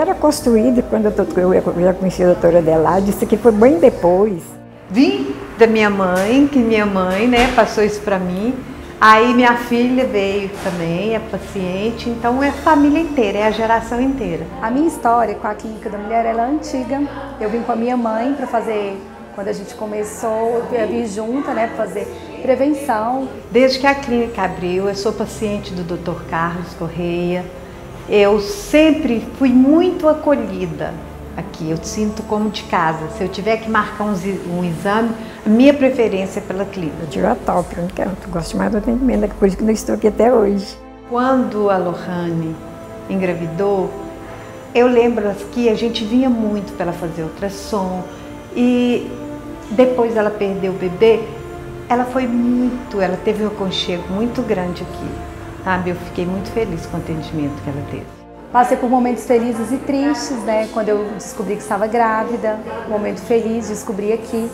era construída quando eu já conheci a doutora Adelaide, isso aqui foi bem depois. Vim da minha mãe, que minha mãe, né, passou isso para mim. Aí minha filha veio também, é paciente, então é a família inteira, é a geração inteira. A minha história com a Clínica da Mulher, ela é antiga. Eu vim com a minha mãe para fazer, quando a gente começou, eu vim junta, né, para fazer prevenção. Desde que a clínica abriu, eu sou paciente do Dr. Carlos Correia. Eu sempre fui muito acolhida aqui, eu sinto como de casa. Se eu tiver que marcar um exame, a minha preferência é pela clínica. Eu tiro a top, eu não quero, eu gosto mais do atendimento, por isso que eu estou aqui até hoje. Quando a Lohane engravidou, eu lembro que a gente vinha muito para ela fazer ultrassom e depois ela perdeu o bebê, ela teve um aconchego muito grande aqui, sabe? Eu fiquei muito feliz com o atendimento que ela teve. Passei por momentos felizes e tristes, né? Quando eu descobri que estava grávida, um momento feliz, descobri aqui.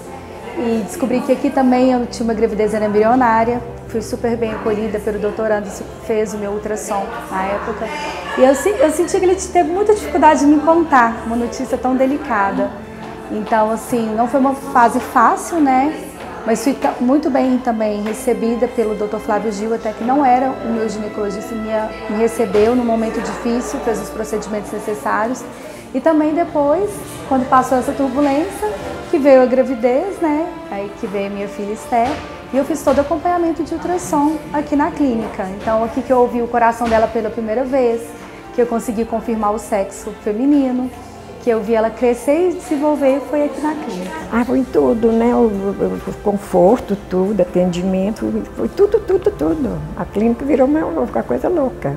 E descobri que aqui também eu tinha uma gravidez embrionária. Fui super bem acolhida pelo Dr. Anderson, que fez o meu ultrassom na época. E eu senti que ele teve muita dificuldade de me contar uma notícia tão delicada. Então, assim, não foi uma fase fácil, né? Mas fui muito bem também recebida pelo Dr. Flávio Gil, até que não era o meu ginecologista, me recebeu num momento difícil, fez os procedimentos necessários. E também depois, quando passou essa turbulência, que veio a gravidez, né? Aí que veio a minha filha Esther, e eu fiz todo o acompanhamento de ultrassom aqui na clínica. Então aqui que eu ouvi o coração dela pela primeira vez, que eu consegui confirmar o sexo feminino, que eu vi ela crescer e desenvolver, foi aqui na clínica. Ah, foi tudo, né? O conforto, tudo, atendimento, foi tudo. A clínica virou uma coisa louca.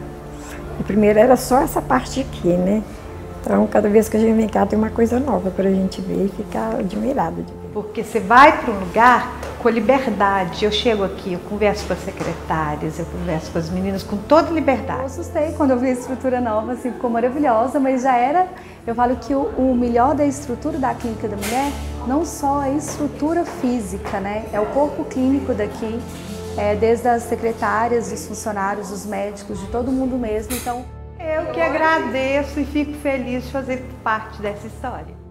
E primeiro era só essa parte aqui, né? Então, cada vez que a gente vem cá, tem uma coisa nova para a gente ver e ficar admirada de ver. Porque você vai para um lugar com liberdade. Eu chego aqui, eu converso com as secretárias, eu converso com as meninas com toda liberdade. Eu assustei quando eu vi a estrutura nova, assim, ficou maravilhosa, mas já era... Eu falo que o melhor da estrutura da Clínica da Mulher, não só a estrutura física, né? É o corpo clínico daqui, desde as secretárias, os funcionários, os médicos, de todo mundo mesmo, então... Eu que agradeço e fico feliz de fazer parte dessa história.